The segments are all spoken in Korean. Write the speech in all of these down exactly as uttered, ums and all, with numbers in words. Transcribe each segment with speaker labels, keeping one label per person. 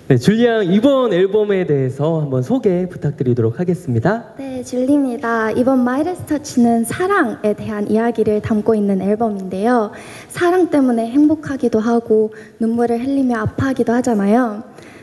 Speaker 1: 네, 줄리 양 이번 앨범에 대해서 한번 소개 부탁드리도록 하겠습니다.
Speaker 2: 네, 줄리입니다. 이번 마이다스 터치는 사랑에 대한 이야기를 담고 있는 앨범인데요. 사랑 때문에 행복하기도 하고 눈물을 흘리며 아파하기도 하잖아요.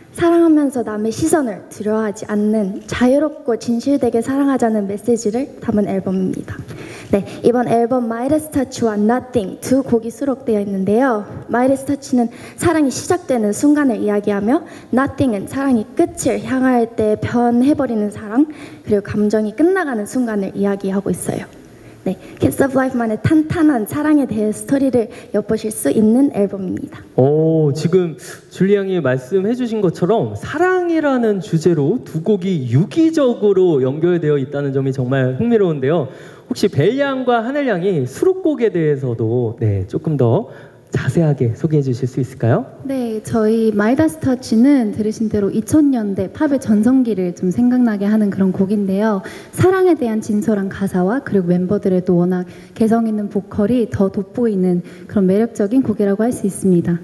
Speaker 2: 사랑하면서 남의 시선을 두려워하지 않는 자유롭고 진실되게 사랑하자는 메시지를 담은 앨범입니다. 네, 이번 앨범 마이다스 터치와 Nothing 두 곡이 수록되어 있는데요. 마이다스 터치는 사랑이 시작되는 순간을 이야기하며 Nothing은 사랑이 끝을 향할 때 변해버리는 사랑, 그리고 감정이 끝나가는 순간을 이야기하고 있어요. 네, Kiss of Life만의 탄탄한 사랑에 대해 스토리를 엿보실 수 있는 앨범입니다.
Speaker 1: 오, 지금 줄리 양이 말씀해 주신 것처럼 사랑이라는 주제로 두 곡이 유기적으로 연결되어 있다는 점이 정말 흥미로운데요. 혹시 벨 양과 하늘 양이 수록곡에 대해서도 네, 조금 더 자세하게 소개해 주실 수 있을까요?
Speaker 3: 네, 저희 마이다스 터치는 들으신 대로 이천 년대 팝의 전성기를 좀 생각나게 하는 그런 곡인데요. 사랑에 대한 진솔한 가사와 그리고 멤버들의 또 워낙 개성 있는 보컬이 더 돋보이는 그런 매력적인 곡이라고 할 수 있습니다.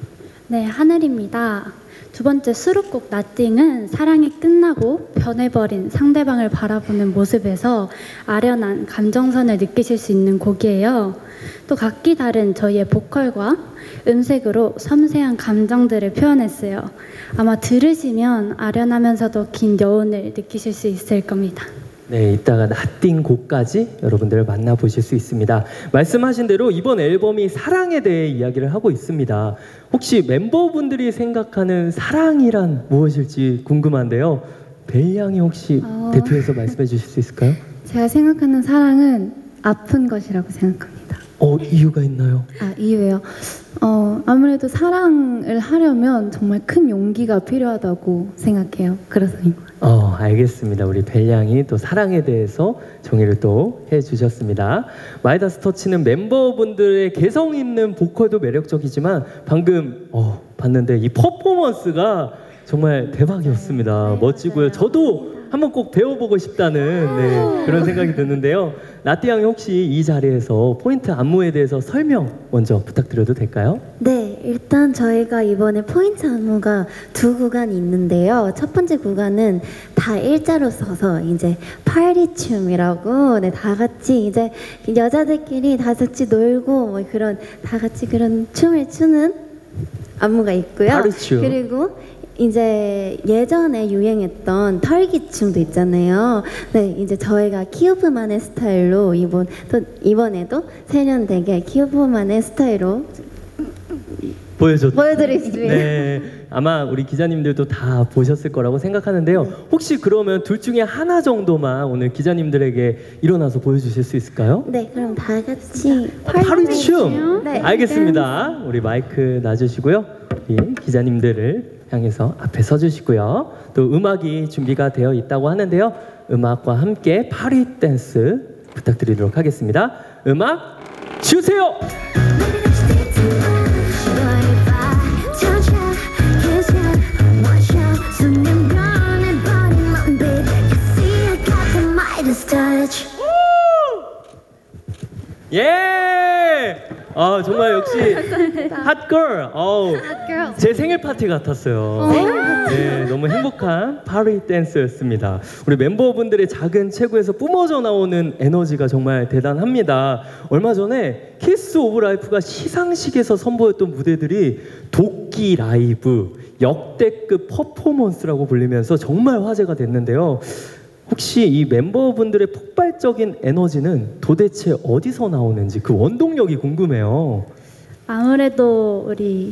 Speaker 4: 네, 하늘입니다. 두 번째 수록곡 Nothing은 사랑이 끝나고 변해버린 상대방을 바라보는 모습에서 아련한 감정선을 느끼실 수 있는 곡이에요. 또 각기 다른 저희의 보컬과 음색으로 섬세한 감정들을 표현했어요. 아마 들으시면 아련하면서도 긴 여운을 느끼실 수 있을 겁니다.
Speaker 1: 네, 이따가 Nothing 곡까지 여러분들 만나보실 수 있습니다. 말씀하신 대로 이번 앨범이 사랑에 대해 이야기를 하고 있습니다. 혹시 멤버분들이 생각하는 사랑이란 무엇일지 궁금한데요. 벨 양이 혹시
Speaker 3: 어...
Speaker 1: 대표해서 말씀해 주실 수 있을까요?
Speaker 3: 제가 생각하는 사랑은 아픈 것이라고 생각합니다.
Speaker 1: 어, 이유가 있나요?
Speaker 3: 아, 이유예요. 어, 아무래도 사랑을 하려면 정말 큰 용기가 필요하다고 생각해요. 그래서인 것 같아요.
Speaker 1: 어, 알겠습니다. 우리 벨 양이 또 사랑에 대해서 정의를 또 해주셨습니다. 마이다스 터치는 멤버분들의 개성 있는 보컬도 매력적이지만 방금 어, 봤는데 이 퍼포먼스가 정말 대박이었습니다.
Speaker 2: 네,
Speaker 1: 멋지고요.
Speaker 2: 맞아요.
Speaker 1: 저도 한번 꼭 배워보고 싶다는 네, 그런 생각이 드는데요. 나띠 양이 혹시 이 자리에서 포인트 안무에 대해서 설명 먼저 부탁드려도 될까요?
Speaker 5: 네, 일단 저희가 이번에 포인트 안무가 두 구간이 있는데요. 첫 번째 구간은 다 일자로 서서 이제 파리춤이라고 네, 다 같이 이제 여자들끼리 다 같이 놀고 뭐 그런 다 같이 그런 춤을 추는 안무가 있고요.
Speaker 1: 파리춤.
Speaker 5: 그리고 이제 예전에 유행했던 털기춤도 있잖아요. 네, 이제 저희가 키오프만의 스타일로 이번 또 이번에도 세련되게 키오프만의 스타일로
Speaker 1: 보여줬...
Speaker 5: 보여드리겠습니다.
Speaker 1: 네, 아마 우리 기자님들도 다 보셨을 거라고 생각하는데요. 혹시 그러면 둘 중에 하나 정도만 오늘 기자님들에게 일어나서 보여주실 수 있을까요?
Speaker 5: 네, 그럼 다 같이
Speaker 1: 파리춤.
Speaker 5: 네.
Speaker 1: 알겠습니다. 우리 마이크 놔주시고요. 우리 기자님들을 향해서 앞에 서주시고요. 또 음악이 준비가 되어 있다고 하는데요. 음악과 함께 파리 댄스 부탁드리도록 하겠습니다. 음악 주세요. 예! 아, 정말 역시 핫걸. 어우, 제 생일 파티 같았어요. 네, 너무 행복한 파리 댄스였습니다. 우리 멤버분들의 작은 체구에서 뿜어져 나오는 에너지가 정말 대단합니다. 얼마 전에 키스 오브 라이프가 시상식에서 선보였던 무대들이 도끼 라이브, 역대급 퍼포먼스라고 불리면서 정말 화제가 됐는데요. 혹시 이 멤버분들의 폭발적인 에너지는 도대체 어디서 나오는지 그 원동력이 궁금해요.
Speaker 4: 아무래도 우리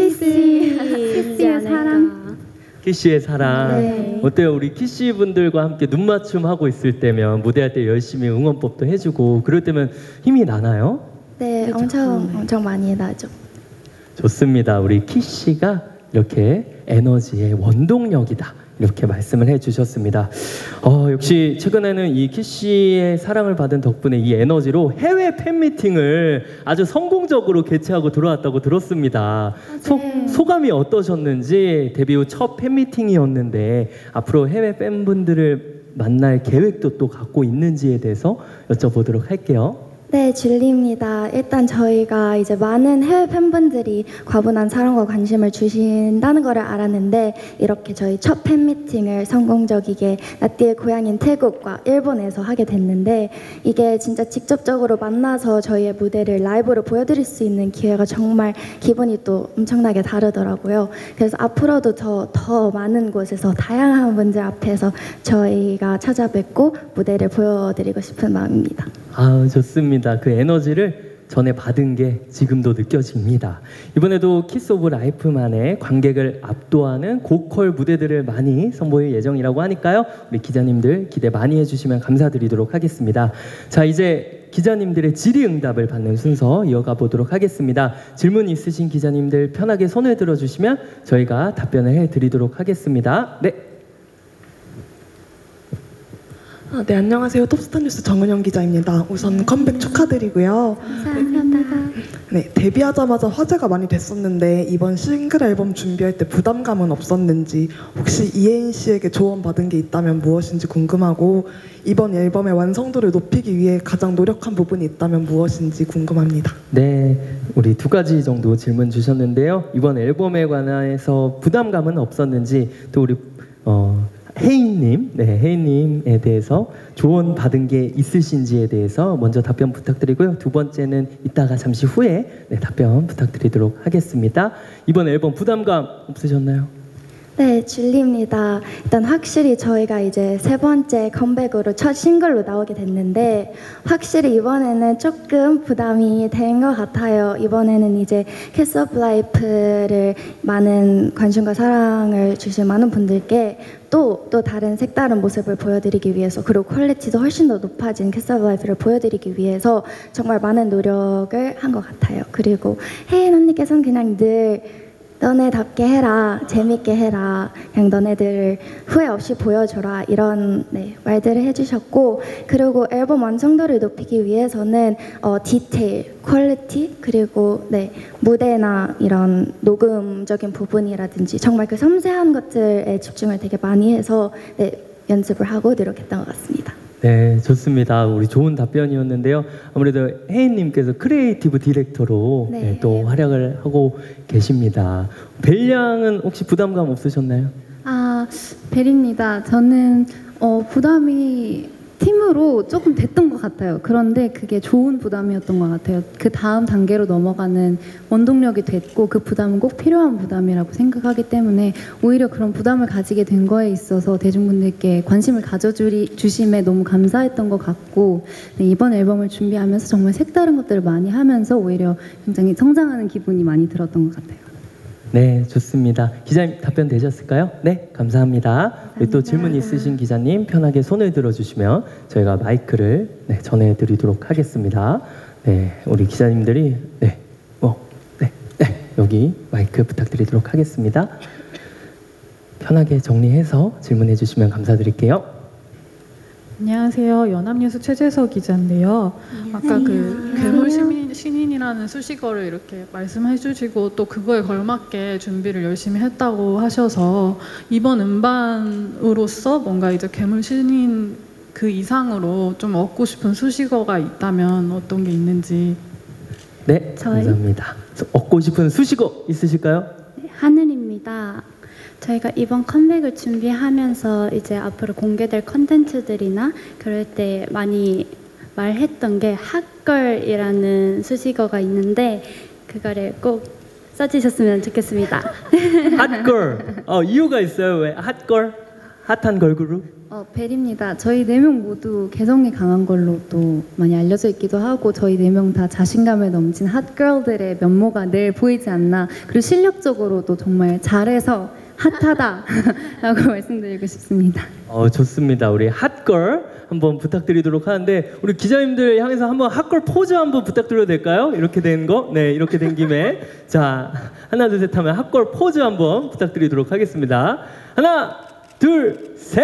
Speaker 4: 키시의 사랑.
Speaker 1: 키시의 사랑.
Speaker 4: 네.
Speaker 1: 어때요? 우리 키시 분들과 함께 눈맞춤 하고 있을 때면 무대할 때 열심히 응원법도 해주고 그럴 때면 힘이 나나요?
Speaker 2: 네,
Speaker 3: 그렇죠.
Speaker 2: 엄청 엄청 많이 나죠.
Speaker 1: 좋습니다. 우리 키시가 이렇게 에너지의 원동력이다. 이렇게 말씀을 해주셨습니다. 어, 역시 최근에는 이 키시의 사랑을 받은 덕분에 이 에너지로 해외 팬미팅을 아주 성공적으로 개최하고 들어왔다고 들었습니다. 소, 소감이 어떠셨는지 데뷔 후 첫 팬미팅이었는데 앞으로 해외 팬분들을 만날 계획도 또 갖고 있는지에 대해서 여쭤보도록 할게요.
Speaker 2: 네, 줄리입니다. 일단 저희가 이제 많은 해외 팬분들이 과분한 사랑과 관심을 주신다는 것을 알았는데 이렇게 저희 첫 팬미팅을 성공적이게 나띠의 고향인 태국과 일본에서 하게 됐는데 이게 진짜 직접적으로 만나서 저희의 무대를 라이브로 보여드릴 수 있는 기회가 정말 기분이 또 엄청나게 다르더라고요. 그래서 앞으로도 더, 더 많은 곳에서 다양한 분들 앞에서 저희가 찾아뵙고 무대를 보여드리고 싶은 마음입니다.
Speaker 1: 아, 좋습니다. 그 에너지를 전에 받은 게 지금도 느껴집니다. 이번에도 키스 오브 라이프만의 관객을 압도하는 고퀄 무대들을 많이 선보일 예정이라고 하니까요. 우리 기자님들 기대 많이 해주시면 감사드리도록 하겠습니다. 자, 이제 기자님들의 질의응답을 받는 순서 이어가 보도록 하겠습니다. 질문 있으신 기자님들 편하게 손을 들어주시면 저희가 답변을 해드리도록 하겠습니다. 네.
Speaker 6: 아, 네, 안녕하세요. 톱스타뉴스 정은영 기자입니다. 우선 컴백 축하드리고요.
Speaker 4: 감사합니다.
Speaker 6: 네, 데뷔하자마자 화제가 많이 됐었는데 이번 싱글 앨범 준비할 때 부담감은 없었는지, 혹시 이혜인 씨에게 조언받은 게 있다면 무엇인지 궁금하고, 이번 앨범의 완성도를 높이기 위해 가장 노력한 부분이 있다면 무엇인지 궁금합니다.
Speaker 1: 네, 우리 두 가지 정도 질문 주셨는데요. 이번 앨범에 관해서 부담감은 없었는지, 또 우리 어, 혜인님, 네, 혜인님에 대해서 조언 받은 게 있으신지에 대해서 먼저 답변 부탁드리고요. 두 번째는 이따가 잠시 후에 네, 답변 부탁드리도록 하겠습니다. 이번 앨범 부담감 없으셨나요?
Speaker 2: 네, 줄리입니다. 일단 확실히 저희가 이제 세 번째 컴백으로 첫 싱글로 나오게 됐는데 확실히 이번에는 조금 부담이 된 것 같아요. 이번에는 이제 키스 오브 라이프를 많은 관심과 사랑을 주신 많은 분들께 또, 또 다른 색다른 모습을 보여드리기 위해서, 그리고 퀄리티도 훨씬 더 높아진 키스 오브 라이프를 보여드리기 위해서 정말 많은 노력을 한 것 같아요. 그리고 혜인 언니께서는 그냥 늘 너네답게 해라, 재밌게 해라, 그냥 너네들 후회 없이 보여줘라, 이런 네, 말들을 해주셨고, 그리고 앨범 완성도를 높이기 위해서는 어, 디테일, 퀄리티, 그리고 네, 무대나 이런 녹음적인 부분이라든지 정말 그 섬세한 것들에 집중을 되게 많이 해서 네, 연습을 하고 노력했던 것 같습니다.
Speaker 1: 네, 좋습니다. 우리 좋은 답변이었는데요. 아무래도 혜인님께서 크리에이티브 디렉터로
Speaker 2: 네.
Speaker 1: 네, 또 활약을 하고 계십니다. 벨량은 혹시 부담감 없으셨나요?
Speaker 3: 아, 벨입니다. 저는 어, 부담이 팀으로 조금 됐던 것 같아요. 그런데 그게 좋은 부담이었던 것 같아요. 그 다음 단계로 넘어가는 원동력이 됐고, 그 부담은 꼭 필요한 부담이라고 생각하기 때문에 오히려 그런 부담을 가지게 된 거에 있어서 대중분들께 관심을 가져주심에 너무 감사했던 것 같고, 네, 이번 앨범을 준비하면서 정말 색다른 것들을 많이 하면서 오히려 굉장히 성장하는 기분이 많이 들었던 것 같아요.
Speaker 1: 네, 좋습니다. 기자님 답변 되셨을까요? 네, 감사합니다. 우리 또 질문 있으신 기자님 편하게 손을 들어주시면 저희가 마이크를 네, 전해드리도록 하겠습니다. 네, 우리 기자님들이 네, 어, 네, 네, 여기 마이크 부탁드리도록 하겠습니다. 편하게 정리해서 질문해 주시면 감사드릴게요.
Speaker 7: 안녕하세요. 연합뉴스 최재석 기자인데요. 아까 그 괴물 시민, 신인이라는 수식어를 이렇게 말씀해 주시고 또 그거에 걸맞게 준비를 열심히 했다고 하셔서 이번 음반으로서 뭔가 이제 괴물 신인 그 이상으로 좀 얻고 싶은 수식어가 있다면 어떤 게 있는지.
Speaker 1: 네,
Speaker 4: 저희?
Speaker 1: 감사합니다. 얻고 싶은 수식어 있으실까요?
Speaker 4: 네, 하늘입니다. 저희가 이번 컴백을 준비하면서 이제 앞으로 공개될 컨텐츠들이나 그럴 때 많이 말했던 게 핫걸이라는 수식어가 있는데 그거를 꼭 써주셨으면 좋겠습니다.
Speaker 1: 핫걸. 어, 이유가 있어요. 왜 핫걸? 핫한 걸그룹?
Speaker 3: 어, 벨입니다. 저희 네 명 모두 개성이 강한 걸로 또 많이 알려져 있기도 하고, 저희 네 명 다 자신감에 넘친 핫걸들의 면모가 늘 보이지 않나, 그리고 실력적으로도 정말 잘해서 핫하다 라고 말씀드리고 싶습니다.
Speaker 1: 어, 좋습니다. 우리 핫걸 한번 부탁드리도록 하는데, 우리 기자님들 향해서 한번 핫걸 포즈 한번 부탁드려도 될까요? 이렇게 된 거? 네, 이렇게 된 김에 자, 하나 둘 셋 하면 핫걸 포즈 한번 부탁드리도록 하겠습니다. 하나 둘 셋.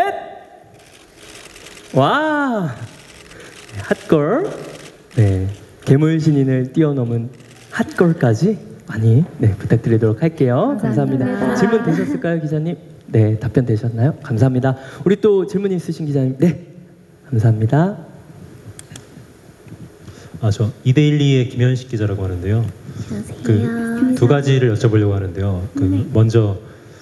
Speaker 1: 와, 핫걸. 네, 괴물 신인을 뛰어넘은 핫걸까지 많이 네, 부탁드리도록 할게요. 감사합니다.
Speaker 3: 감사합니다.
Speaker 1: 질문 되셨을까요, 기자님? 네, 답변 되셨나요? 감사합니다. 우리 또 질문 있으신 기자님, 네, 감사합니다.
Speaker 8: 아, 저 이데일리의 김현식 기자라고 하는데요. 그 두 가지를 여쭤보려고 하는데요. 그 먼저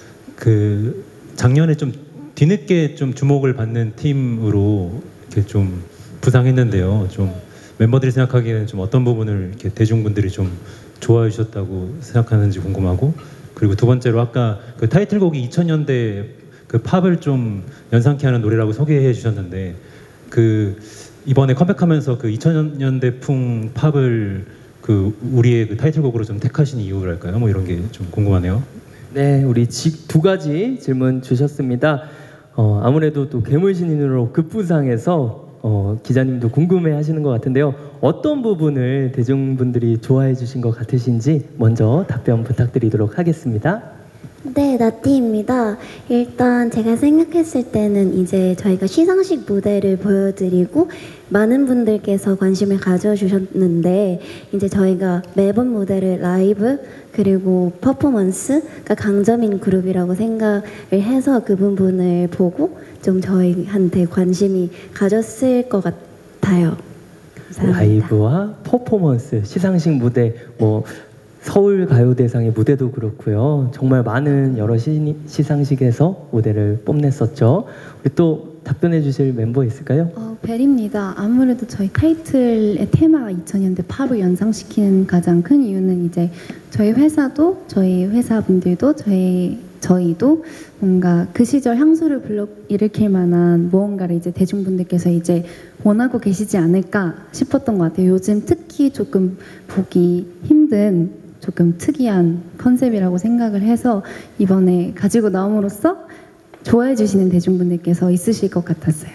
Speaker 8: 그 작년에 좀 뒤늦게 좀 주목을 받는 팀으로 이렇게 좀 부상했는데요. 좀 멤버들이 생각하기에는 좀 어떤 부분을 이렇게 대중분들이 좀 좋아해 주셨다고 생각하는지 궁금하고, 그리고 두 번째로 아까 그 타이틀곡이 이천 년대 그 팝을 좀 연상케 하는 노래라고 소개해 주셨는데, 그 이번에 컴백하면서 그 이천 년대풍 팝을 그 우리의 그 타이틀곡으로 좀 택하신 이유랄까요? 뭐 이런 게 좀 궁금하네요.
Speaker 1: 네, 우리 지- 두 가지 질문 주셨습니다. 어, 아무래도 또 괴물 신인으로 급부상해서 어, 기자님도 궁금해하시는 것 같은데요. 어떤 부분을 대중분들이 좋아해 주신 것 같으신지 먼저 답변 부탁드리도록 하겠습니다.
Speaker 5: 네, 나띠입니다. 일단 제가 생각했을 때는 이제 저희가 시상식 무대를 보여드리고 많은 분들께서 관심을 가져주셨는데, 이제 저희가 매번 무대를 라이브 그리고 퍼포먼스가 강점인 그룹이라고 생각을 해서 그 부분을 보고 좀 저희한테 관심이 가졌을 것 같아요. 감사합니다.
Speaker 1: 라이브와 퍼포먼스, 시상식 무대, 뭐 서울 가요대상의 무대도 그렇고요. 정말 많은 여러 시, 시상식에서 무대를 뽐냈었죠. 우리 또 답변해 주실 멤버 있을까요?
Speaker 3: 어, 벨입니다. 아무래도 저희 타이틀의 테마가 이천 년대 팝을 연상시키는 가장 큰 이유는 이제 저희 회사도 저희 회사분들도 저희 저희도 뭔가 그 시절 향수를 불러 일으킬 만한 무언가를 이제 대중분들께서 이제 원하고 계시지 않을까 싶었던 것 같아요. 요즘 특히 조금 보기 힘든 조금 특이한 컨셉이라고 생각을 해서 이번에 가지고 나옴으로써 좋아해 주시는 대중분들께서 있으실 것 같았어요.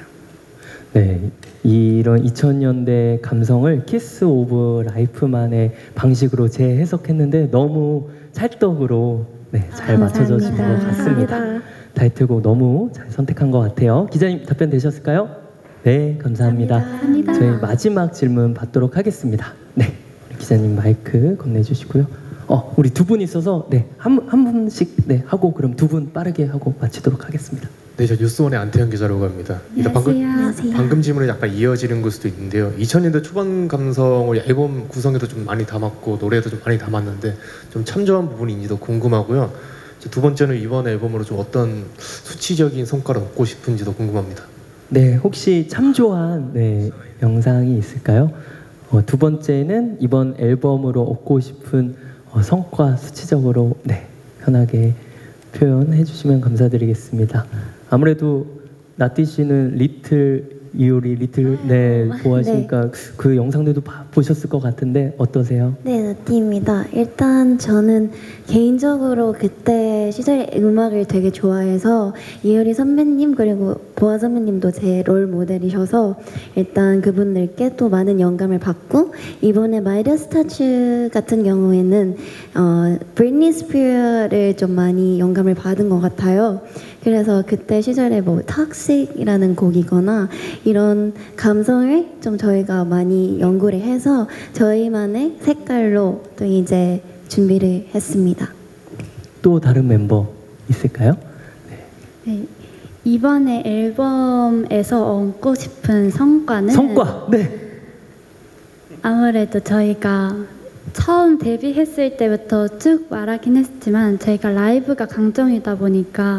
Speaker 1: 네, 이런 이천 년대 감성을 키스 오브 라이프만의 방식으로 재해석했는데 너무 찰떡으로 네, 잘 맞춰져 주신 것 같습니다. 타이틀곡 너무 잘 선택한 것 같아요. 기자님 답변 되셨을까요? 네, 감사합니다.
Speaker 3: 감사합니다.
Speaker 1: 저희 마지막 질문 받도록 하겠습니다. 네, 우리 기자님 마이크 건네주시고요. 어, 우리 두 분 있어서 네, 한, 한 분씩 네, 하고 그럼 두 분 빠르게 하고 마치도록 하겠습니다.
Speaker 9: 네, 저 뉴스원의 안태현 기자라고 합니다. 일단 방금, 방금 질문에 약간 이어지는 걸 수도 있는데요. 이천 년대 초반 감성을 앨범 구성에도 좀 많이 담았고 노래에도 좀 많이 담았는데 좀 참조한 부분인지도 궁금하고요. 두 번째는 이번 앨범으로 좀 어떤 수치적인 성과를 얻고 싶은지도 궁금합니다.
Speaker 1: 네, 혹시 참조한 네, 영상이 있을까요? 어, 두 번째는 이번 앨범으로 얻고 싶은 어, 성과 수치적으로 네, 편하게 표현해 주시면 감사드리겠습니다. 아무래도 나띠 씨는 리틀 이효리 리틀 네 좋아하시니까 그 영상들도 봐- 보셨을 것 같은데 어떠세요?
Speaker 5: 네, 나띠입니다. 일단 저는 개인적으로 그때 시절 음악을 되게 좋아해서 이효리 선배님 그리고 보아 선배님도 제 롤 모델이셔서 일단 그분들께 또 많은 영감을 받고, 이번에 마이다스 터치 같은 경우에는 어, 브리트니 스피어를 좀 많이 영감을 받은 것 같아요. 그래서 그때 시절에 뭐 톡식이라는 곡이거나 이런 감성을 좀 저희가 많이 연구를 해서 저희만의 색깔로 또 이제 준비를 했습니다.
Speaker 1: 또 다른 멤버 있을까요?
Speaker 4: 네, 이번에 앨범에서 얻고 싶은 성과는
Speaker 1: 성과 네.
Speaker 4: 아무래도 저희가 처음 데뷔했을 때부터 쭉 말하긴 했지만 저희가 라이브가 강점이다 보니까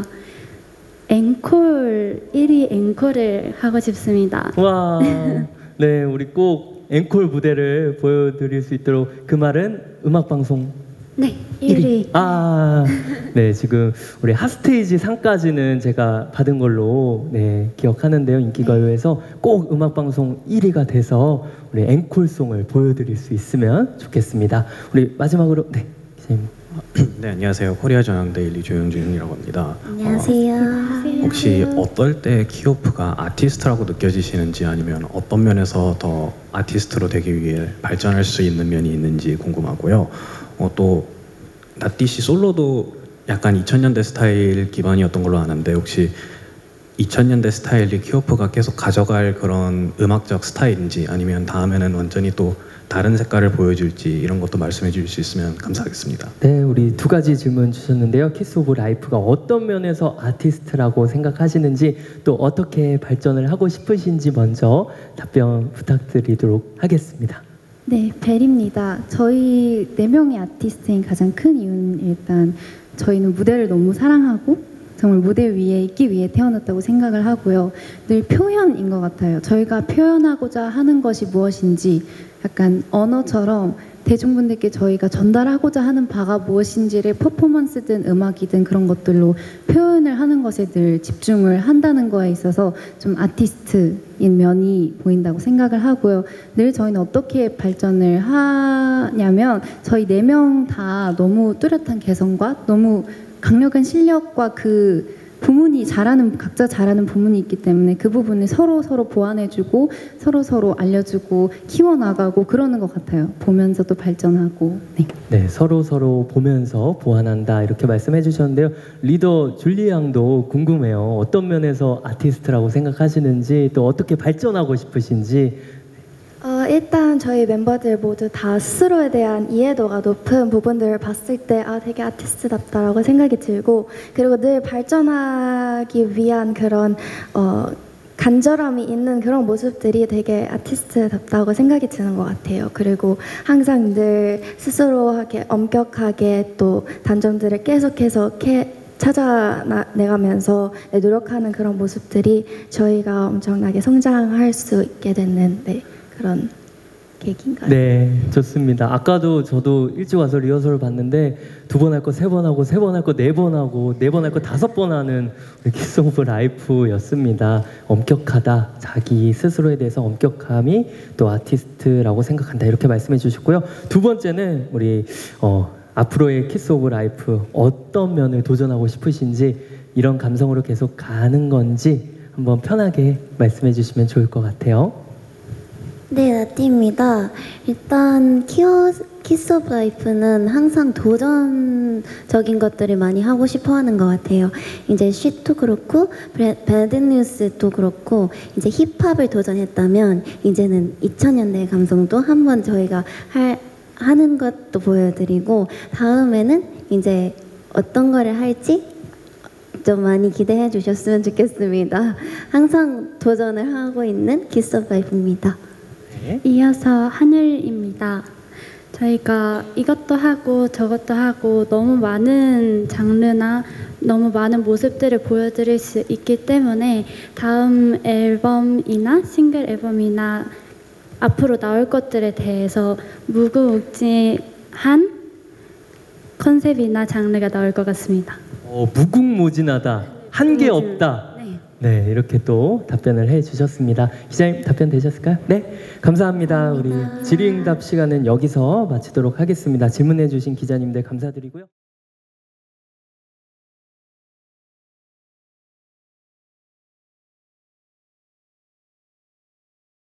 Speaker 4: 앵콜 일 위 앵콜을 하고 싶습니다.
Speaker 1: 와, 네, 우리 꼭 앵콜 무대를 보여드릴 수 있도록 그 말은 음악 방송
Speaker 4: 네, 일 위.
Speaker 1: 아, 네, 지금 우리 핫스테이지 상까지는 제가 받은 걸로 네, 기억하는데요. 인기가요에서 꼭 음악방송 일 위가 돼서 우리 앵콜송을 보여드릴 수 있으면 좋겠습니다. 우리 마지막으로 네, 기자님.
Speaker 10: 네, 안녕하세요. 코리아 전향데일리 조영준이라고 합니다.
Speaker 5: 안녕하세요.
Speaker 10: 어, 혹시 어떨 때 키오프가 아티스트라고 느껴지시는지, 아니면 어떤 면에서 더 아티스트로 되기 위해 발전할 수 있는 면이 있는지 궁금하고요. 어, 또 나띠 씨 솔로도 약간 이천 년대 스타일 기반이었던 걸로 아는데, 혹시 이천 년대 스타일이 키오프가 계속 가져갈 그런 음악적 스타일인지, 아니면 다음에는 완전히 또 다른 색깔을 보여줄지, 이런 것도 말씀해 주실 수 있으면 감사하겠습니다.
Speaker 1: 네, 우리 두 가지 질문 주셨는데요. 키스 오브 라이프가 어떤 면에서 아티스트라고 생각하시는지, 또 어떻게 발전을 하고 싶으신지 먼저 답변 부탁드리도록 하겠습니다.
Speaker 3: 네, 벨입니다. 저희 네 명의 아티스트인 가장 큰 이유는 일단 저희는 무대를 너무 사랑하고 정말 무대 위에 있기 위해 태어났다고 생각을 하고요. 늘 표현인 것 같아요. 저희가 표현하고자 하는 것이 무엇인지 약간 언어처럼 대중분들께 저희가 전달하고자 하는 바가 무엇인지를 퍼포먼스든 음악이든 그런 것들로 표현을 하는 것에 늘 집중을 한다는 거에 있어서 좀 아티스트인 면이 보인다고 생각을 하고요. 늘 저희는 어떻게 발전을 하냐면 저희 네 명 다 너무 뚜렷한 개성과 너무 강력한 실력과 그 부문이 잘하는 각자 잘하는 부문이 있기 때문에 그 부분을 서로 서로 보완해주고 서로 서로 알려주고 키워나가고 그러는 것 같아요. 보면서도 발전하고. 네.
Speaker 1: 네, 서로 서로 보면서 보완한다 이렇게 말씀해 주셨는데요. 리더 줄리 양도 궁금해요. 어떤 면에서 아티스트라고 생각하시는지 또 어떻게 발전하고 싶으신지.
Speaker 2: 어, 일단 저희 멤버들 모두 다 스스로에 대한 이해도가 높은 부분들을 봤을 때 아, 되게 아티스트답다라고 생각이 들고 그리고 늘 발전하기 위한 그런 어, 간절함이 있는 그런 모습들이 되게 아티스트답다고 생각이 드는 것 같아요. 그리고 항상 늘 스스로하게 엄격하게 또 단점들을 계속해서 캐, 찾아내가면서 노력하는 그런 모습들이 저희가 엄청나게 성장할 수 있게 되는 네, 그런 계기인가요?
Speaker 1: 네, 좋습니다. 아까도 저도 일찍 와서 리허설을 봤는데 두 번 할 거 세 번 하고 세 번 할 거 네 번 하고 네 번 할 거 다섯 번 하는 키스 오브 라이프였습니다. 엄격하다, 자기 스스로에 대해서 엄격함이 또 아티스트라고 생각한다 이렇게 말씀해 주셨고요. 두 번째는 우리 어, 앞으로의 키스 오브 라이프 어떤 면을 도전하고 싶으신지 이런 감성으로 계속 가는 건지 한번 편하게 말씀해 주시면 좋을 것 같아요.
Speaker 5: 네, 나띠입니다. 일단 키어, 키스 오브 라이프는 항상 도전적인 것들을 많이 하고 싶어 하는 것 같아요. 이제 쉿도 그렇고 배드 뉴스도 그렇고 이제 힙합을 도전했다면 이제는 이천 년대 감성도 한번 저희가 할, 하는 것도 보여드리고 다음에는 이제 어떤 거를 할지 좀 많이 기대해 주셨으면 좋겠습니다. 항상 도전을 하고 있는 키스 오브 라이프입니다.
Speaker 4: 이어서 하늘입니다. 저희가 이것도 하고 저것도 하고 너무 많은 장르나 너무 많은 모습들을 보여드릴 수 있기 때문에 다음 앨범이나 싱글 앨범이나 앞으로 나올 것들에 대해서 무궁무진한 컨셉이나 장르가 나올 것 같습니다.
Speaker 1: 어, 무궁무진하다, 한계 없다. 네, 이렇게 또 답변을 해주셨습니다. 기자님 답변 되셨을까요? 네, 감사합니다. 우리 질의응답 시간은 여기서 마치도록 하겠습니다. 질문해주신 기자님들 감사드리고요.